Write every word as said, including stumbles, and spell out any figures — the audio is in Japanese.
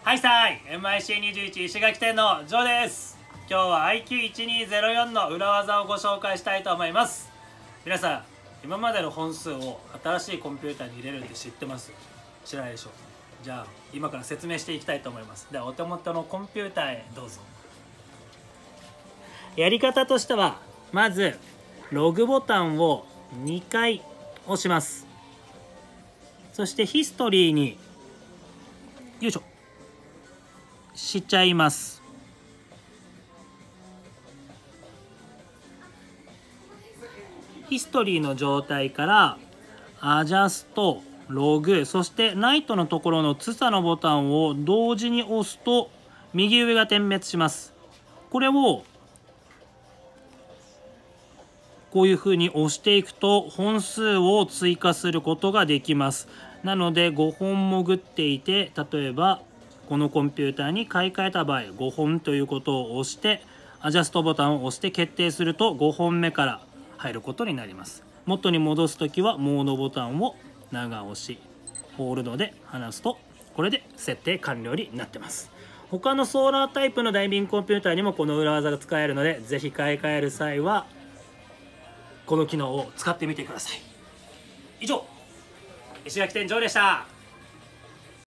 はいさい エムアイシーにじゅういち 石垣店のジョーです。今日は アイキューいちにーゼロよん の裏技をご紹介したいと思います。皆さん、今までの本数を新しいコンピューターに入れるって知ってます？知らないでしょう。じゃあ今から説明していきたいと思います。ではお手元のコンピューターへどうぞ。やり方としては、まずログボタンをにかい押します。そしてヒストリーによいしょしちゃいます。ヒストリーの状態からアジャスト、ログ、そしてライトのところのツサのボタンを同時に押すと右上が点滅します。これをこういうふうに押していくと本数を追加することができます。なのでごほん潜っていて、例えばこのコンピューターに買い替えた場合ごほんということを押してアジャストボタンを押して決定するとごほんめから入ることになります。元に戻すときはモードボタンを長押し、ホールドで離すとこれで設定完了になってます。他のソーラータイプのダイビングコンピューターにもこの裏技が使えるので、ぜひ買い替える際はこの機能を使ってみてください。以上、石垣店長でした。